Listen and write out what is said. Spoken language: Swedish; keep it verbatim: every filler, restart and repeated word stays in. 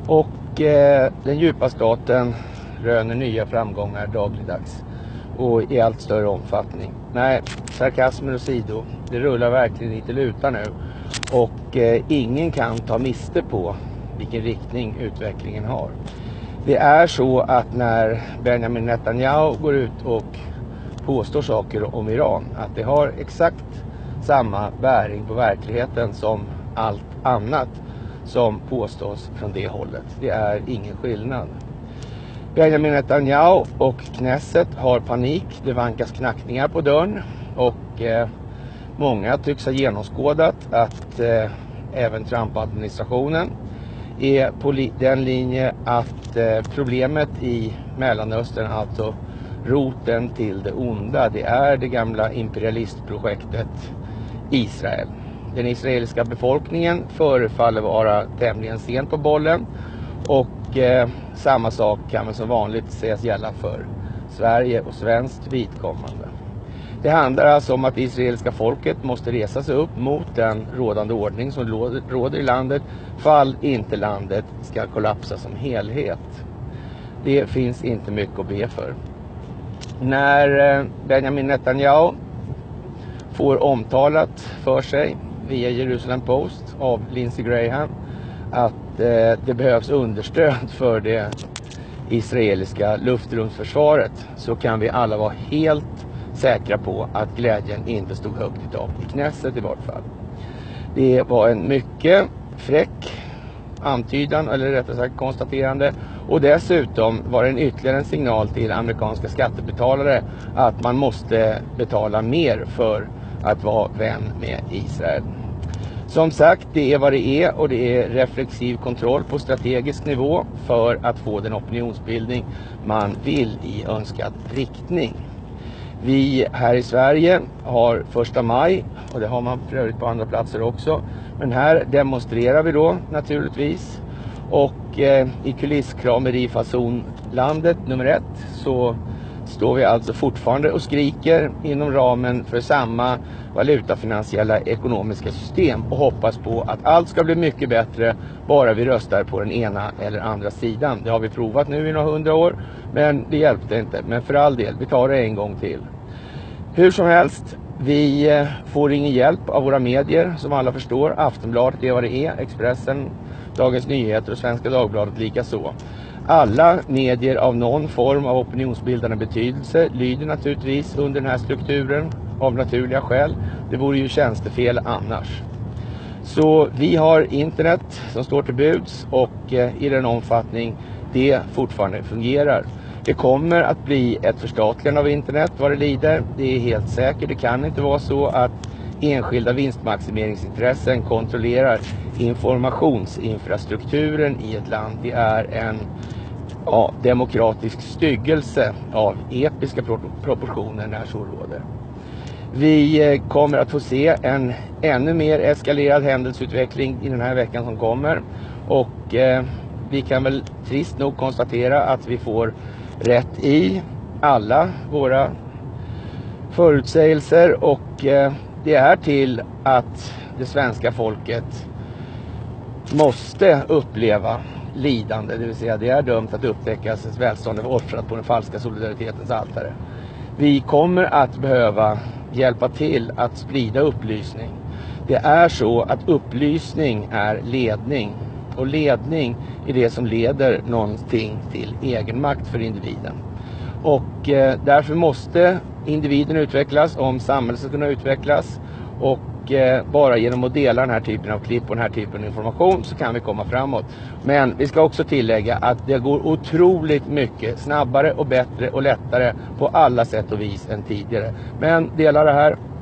Och eh, den djupa staten röner nya framgångar dagligdags och i allt större omfattning. Nej, sarkasmen åsido, det rullar verkligen inte luta nu. Och eh, ingen kan ta miste på vilken riktning utvecklingen har. Det är så att när Benjamin Netanyahu går ut och påstår saker om Iran, att det har exakt samma bäring på verkligheten som allt annat som påstås från det hållet. Det är ingen skillnad. Benjamin Netanyahu och Knesset har panik. Det vankas knackningar på dörren och eh, många tycks ha genomskådat att eh, även Trump-administrationen är på li- den linje att eh, problemet i Mellanöstern, alltså roten till det onda, det är det gamla imperialistprojektet Israel. Den israeliska befolkningen förefaller vara tämligen sent på bollen och eh, samma sak kan väl som vanligt sägas gälla för Sverige och svenskt vidkommande. Det handlar alltså om att det israeliska folket måste resa sig upp mot den rådande ordning som råder i landet, fall inte landet ska kollapsa som helhet. Det finns inte mycket att be för. När Benjamin Netanyahu får omtalat för sig via Jerusalem Post av Lindsey Graham att eh, det behövs understöd för det israeliska luftrumsförsvaret, så kan vi alla vara helt säkra på att glädjen inte stod högt i tak i Knesset i vart fall. Det var en mycket fräck antydan, eller rättare sagt konstaterande, och dessutom var det en ytterligare en signal till amerikanska skattebetalare att man måste betala mer för att vara vän med Israel. Som sagt, det är vad det är, och det är reflexiv kontroll på strategisk nivå för att få den opinionsbildning man vill i önskad riktning. Vi här i Sverige har första maj, och det har man för övrigt på andra platser också. Men här demonstrerar vi då naturligtvis. Och eh, i kulisskramerifason landet nummer ett så står vi alltså fortfarande och skriker inom ramen för samma valutafinansiella ekonomiska system och hoppas på att allt ska bli mycket bättre bara vi röstar på den ena eller andra sidan. Det har vi provat nu i några hundra år, men det hjälpte inte. Men för all del, vi tar det en gång till. Hur som helst, vi får ingen hjälp av våra medier som alla förstår. Aftonbladet är vad det är, Expressen, Dagens Nyheter och Svenska Dagbladet lika så. Alla medier av någon form av opinionsbildande betydelse lyder naturligtvis under den här strukturen av naturliga skäl. Det vore ju tjänstefel annars. Så vi har internet som står till buds och eh, i den omfattning det fortfarande fungerar. Det kommer att bli ett förstatligande av internet vad det lider. Det är helt säkert. Det kan inte vara så att enskilda vinstmaximeringsintressen kontrollerar informationsinfrastrukturen i ett land. Det är en ja, demokratisk styggelse av episka proportioner när så råder. Vi kommer att få se en ännu mer eskalerad händelseutveckling i den här veckan som kommer. Och eh, vi kan väl trist nog konstatera att vi får rätt i alla våra förutsägelser. Och eh, det är till att det svenska folket måste uppleva lidande. Det vill säga det är dömt att upptäckas ett välstånd är offrat på den falska solidaritetens altare. Vi kommer att behöva hjälpa till att sprida upplysning. Det är så att upplysning är ledning. Och ledning är det som leder någonting till egenmakt för individen. Och eh, därför måste individen utvecklas om samhället ska kunna utvecklas. Och eh, bara genom att dela den här typen av klipp och den här typen av information så kan vi komma framåt. Men vi ska också tillägga att det går otroligt mycket snabbare och bättre och lättare på alla sätt och vis än tidigare. Men dela det här.